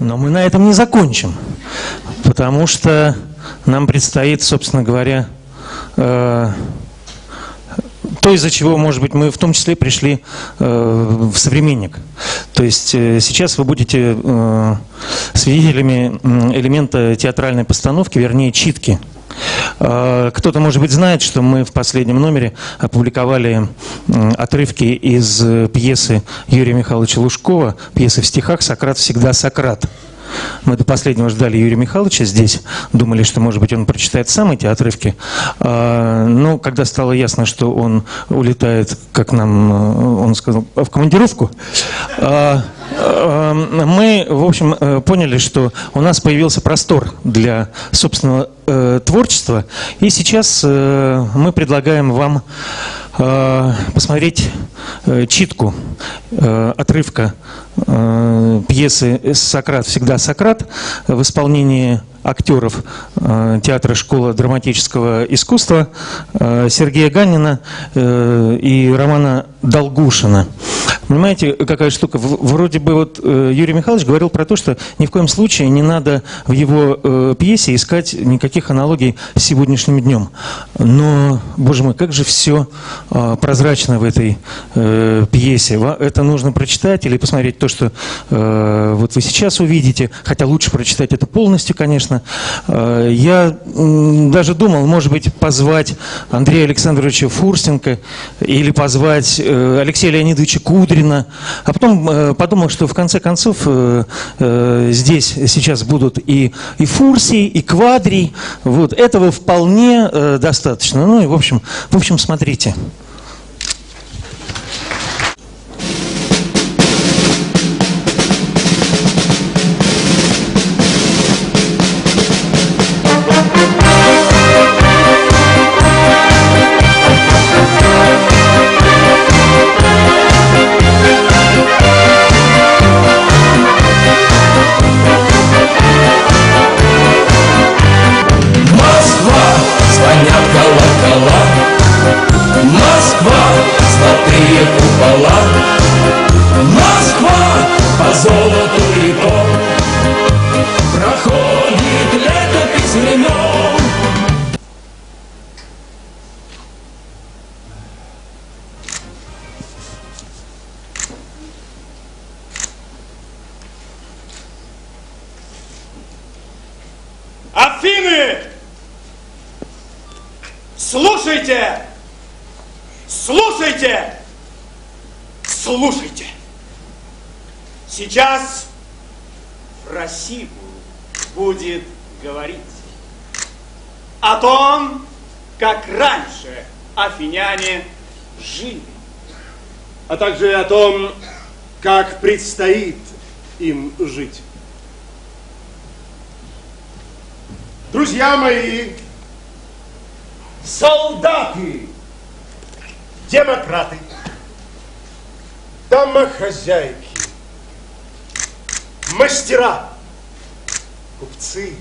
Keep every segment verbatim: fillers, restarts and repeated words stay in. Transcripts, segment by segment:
Но мы на этом не закончим, потому что нам предстоит, собственно говоря, э, то, из-за чего, может быть, мы в том числе пришли э, в «Современник». То есть э, сейчас вы будете э, свидетелями элемента театральной постановки, вернее, читки. Э, кто-то, может быть, знает, что мы в последнем номере опубликовали э, отрывки из э, пьесы Юрия Михайловича Лужкова, пьесы в стихах «Сократ всегда Сократ». Мы до последнего ждали Юрия Михайловича здесь, думали, что, может быть, он прочитает сам эти отрывки. Но когда стало ясно, что он улетает, как нам он сказал, в командировку, мы, в общем, поняли, что у нас появился простор для собственного творчества. И сейчас мы предлагаем вам посмотреть читку отрывка пьесы «Сократ всегда Сократ» в исполнении актеров театра «Школа драматического искусства» Сергея Ганина и Романа Долгушина. Понимаете, какая штука? Вроде бы вот Юрий Михайлович говорил про то, что ни в коем случае не надо в его пьесе искать никаких аналогий с сегодняшним днем. Но, боже мой, как же все прозрачно в этой пьесе. Это нужно прочитать или посмотреть то, что вот вы сейчас увидите, хотя лучше прочитать это полностью, конечно. Я даже думал, может быть, позвать Андрея Александровича Фурсенко или позвать Алексея Леонидовича Кудрина, а потом подумал, что в конце концов здесь сейчас будут и, и Фурсий, и Квадрий. Вот. Этого вполне достаточно. Ну и в общем, в общем, смотрите. Афины! Слушайте! Слушайте! Слушайте! Сейчас Фросибу будет говорить о том, как раньше афиняне жили, а также о том, как предстоит им жить. Друзья мои, солдаты, демократы, домохозяйки, мастера, купцы,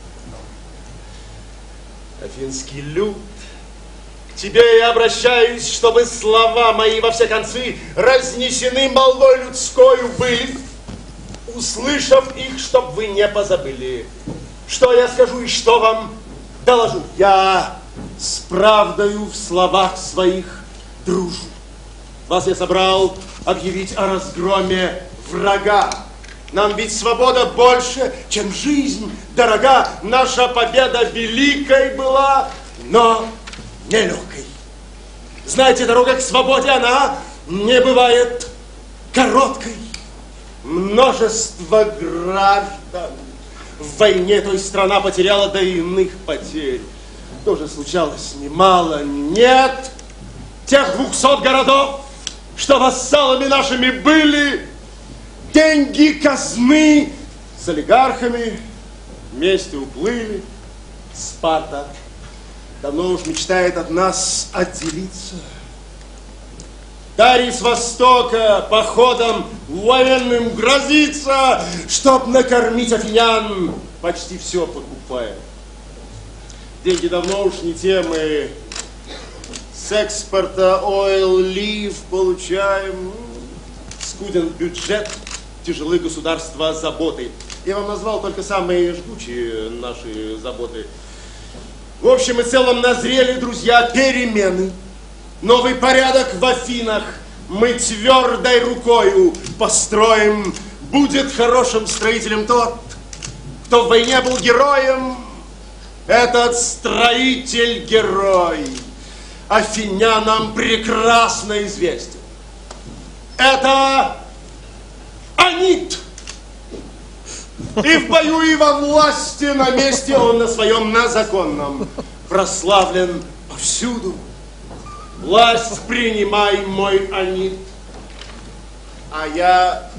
афинский люд, к тебе я обращаюсь, чтобы слова мои во все концы разнесены молвой людскою были, услышав их, чтоб вы не позабыли. Что я скажу и что вам доложу? Я с правдою в словах своих дружу. Вас я собрал объявить о разгроме врага. Нам ведь свобода больше, чем жизнь дорога. Наша победа великой была, но нелегкой. Знаете, дорога к свободе, она не бывает короткой. Множество граждан в войне той страна потеряла до иных потерь. Тоже случалось немало. Нет тех двухсот городов, что вассалами нашими были, деньги казны с олигархами вместе уплыли. Спарта давно уж мечтает от нас отделиться. Дарий с востока походом военным грозится, чтоб накормить афинян, почти все покупая. Деньги давно уж не те, мы с экспорта oil leaf получаем. Скуден бюджет, тяжелы государства заботы. Я вам назвал только самые жгучие наши заботы. В общем и целом назрели, друзья, перемены. Новый порядок в Афинах мы твердой рукою построим. Будет хорошим строителем тот, кто в войне был героем. Этот строитель-герой афинянам прекрасно известен. Это Анит. И в бою, и во власти, на месте он на своем, на законном, прославлен повсюду. Власть принимай, мой Анит. А я...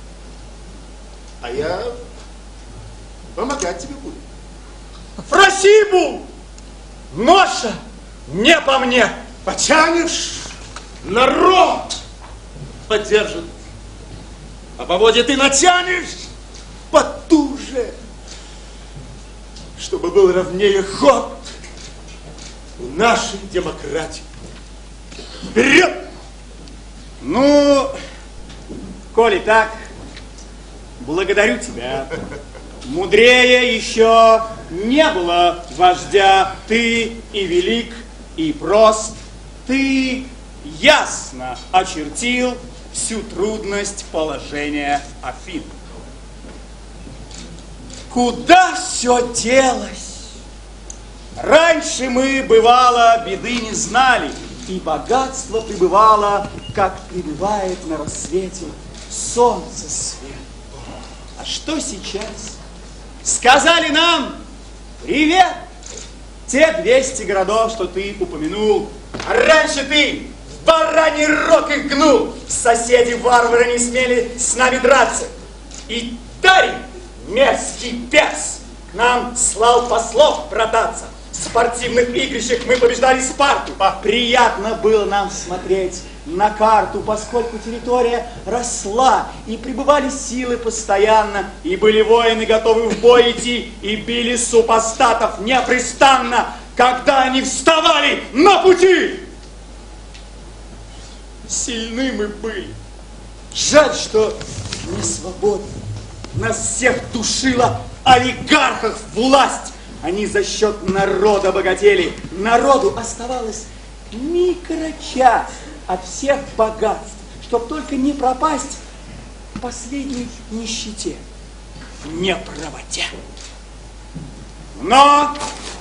А я помогать тебе буду. Фросибу! Ноша! Не по мне! Потянешь, народ поддержит. А поводья ты натянешь потуже, чтобы был ровнее ход у нашей демократии. Вперед! Ну, коли так, благодарю тебя. Мудрее еще не было вождя. Ты и велик, и прост. Ты ясно очертил всю трудность положения Афин. Куда все делось? Раньше мы, бывало, беды не знали, и богатство пребывало, как прибывает на рассвете солнце свет. А что сейчас? Сказали нам: привет! Те двести городов, что ты упомянул. А раньше ты в бараний рог их гнул. Соседи-варвары не смели с нами драться. И Дарий, мерзкий перс, к нам слал послов брататься. В спортивных игрищах мы побеждали Спарту. Приятно было нам смотреть на карту, поскольку территория росла, и прибывали силы постоянно, и были воины готовы в бой идти, и били супостатов непрестанно, когда они вставали на пути. Сильны мы были. Жаль, что не свободны. Нас всех душила олигархов власть. Они за счет народа богатели. Народу оставалось микрочас от всех богатств, чтоб только не пропасть в последней нищете, в неправоте. Но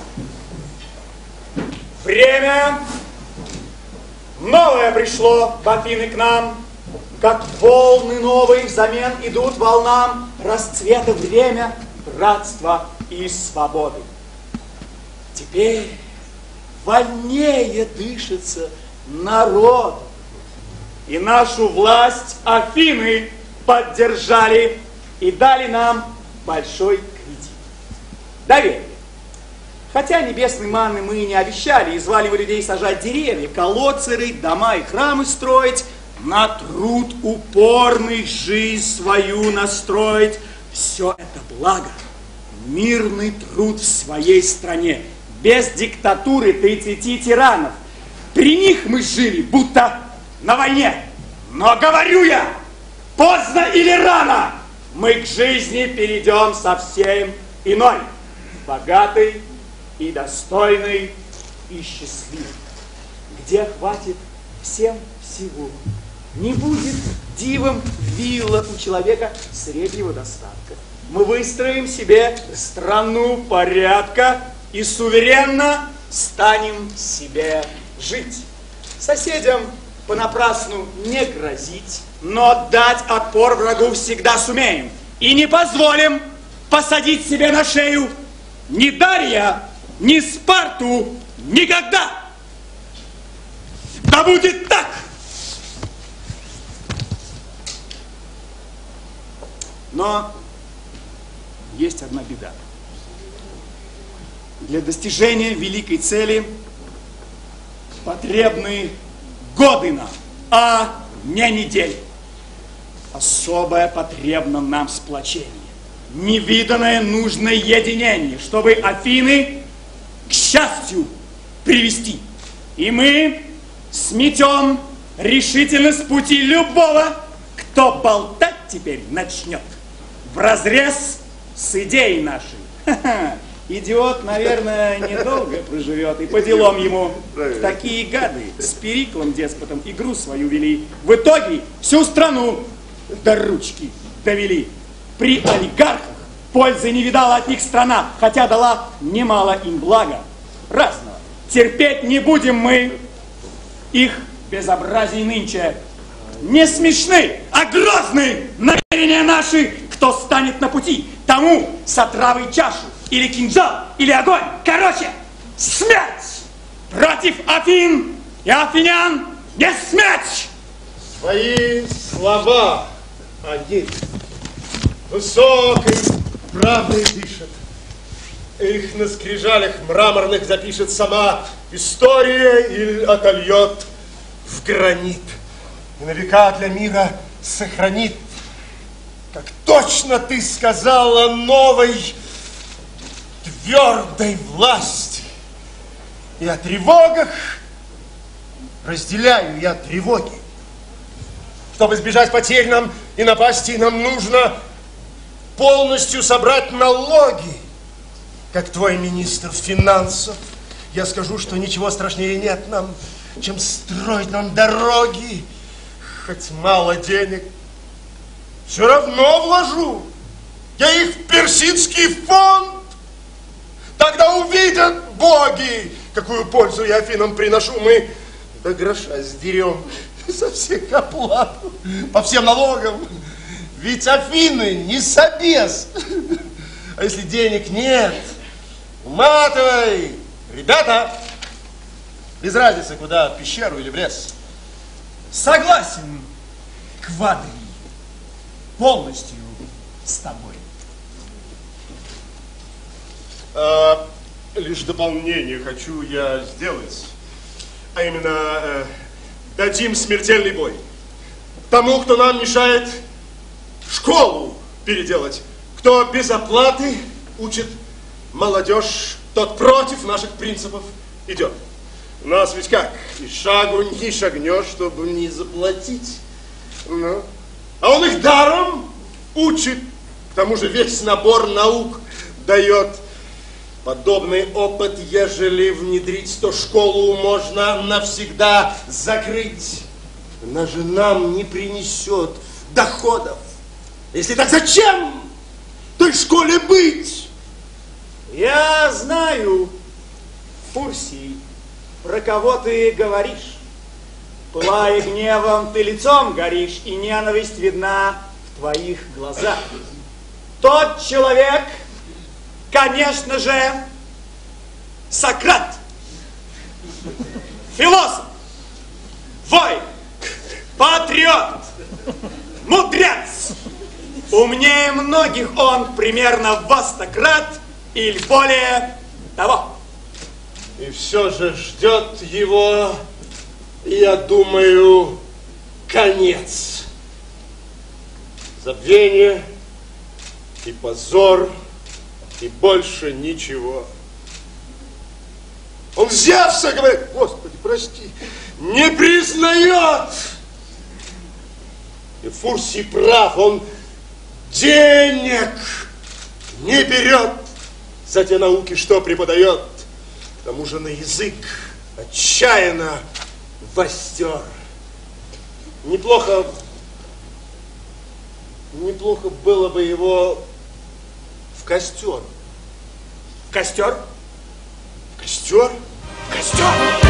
время новое пришло в Афины к нам, как волны новые взамен идут волнам расцвета время, братства и свободы. Теперь вольнее дышится народ, и нашу власть Афины поддержали и дали нам большой кредит. Доверие. Хотя небесной манны мы не обещали, и звали мы людей сажать деревья, колодцы рыть, дома и храмы строить, на труд упорный жизнь свою настроить. Все это благо, мирный труд в своей стране, без диктатуры тридцати тиранов. При них мы жили, будто на войне. Но говорю я, поздно или рано, мы к жизни перейдем совсем иной, богатой и достойной и счастливой, где хватит всем всего. Не будет дивом вилла у человека среднего достатка. Мы выстроим себе страну порядка и суверенно станем себе жить. Соседям понапрасну не грозить, но дать отпор врагу всегда сумеем. И не позволим посадить себе на шею ни Дария, ни Спарту никогда. Да будет так! Но есть одна беда. Для достижения великой цели потребны годы нам, а не недели. Особое потребно нам сплочение, невиданное нужное единение, чтобы Афины к счастью привести. И мы сметем решительно с пути любого, кто болтать теперь начнет вразрез с идеей нашей. Ха-ха. Идиот, наверное, недолго проживет, и по делам ему. Такие гады с Периклом деспотом игру свою вели. В итоге всю страну до ручки довели. При олигархах пользы не видала от них страна, хотя дала немало им блага разного. Терпеть не будем мы их безобразий нынче. Не смешны, а грозны намерения наши. Кто станет на пути, тому с отравой чашу, или кинжал, или огонь. Короче, смерть против Афин и афинян, не смерть! Твои слова, они высокой правдой дышат. Их на скрижалях мраморных запишет сама история или отольет в гранит. И на века для мира сохранит, как точно ты сказала, новой твердой власти. И о тревогах разделяю я тревоги. Чтобы избежать потерь нам и напасти, нам нужно полностью собрать налоги. Как твой министр финансов, я скажу, что ничего страшнее нет нам, чем строить нам дороги. Хоть мало денег, все равно вложу я их в персидский фонд. Тогда увидят боги, какую пользу я Афинам приношу. Мы до гроша сдерем со всех оплат, по всем налогам. Ведь Афины не собес. А если денег нет, уматывай. Ребята, без разницы, куда, в пещеру или в лес. Согласен, Квадрий, полностью с тобой. А, лишь дополнение хочу я сделать. А именно, э, дадим смертельный бой тому, кто нам мешает школу переделать. Кто без оплаты учит молодежь, тот против наших принципов идет. У нас ведь как, и шагу не шагнешь, чтобы не заплатить. Ну. А он их даром учит. К тому же весь набор наук дает. Подобный опыт, ежели внедрить, то школу можно навсегда закрыть. Она же нам не принесет доходов. Если так, зачем той школе быть? Я знаю, Фурсий, про кого ты говоришь. Пылая гневом, ты лицом горишь, и ненависть видна в твоих глазах. Тот человек, конечно же, Сократ. Философ, воин, патриот, мудрец. Умнее многих он примерно во сто крат или более того. И все же ждет его, я думаю, конец. Забвение и позор, и больше ничего. Он Зевса, говорит, Господи, прости, не признает. И Фурсий прав, он денег не берет за те науки, что преподает. К тому же на язык отчаянно востер. Неплохо, неплохо было бы его в костер. В костер? В костер? В костер!